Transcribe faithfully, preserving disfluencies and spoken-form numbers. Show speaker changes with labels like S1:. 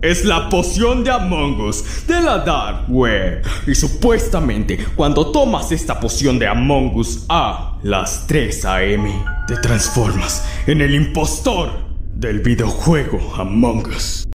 S1: Es la poción de Among Us de la Dark Web. Y supuestamente cuando tomas esta poción de Among Us a las tres a eme, te transformas en el impostor del videojuego Among Us.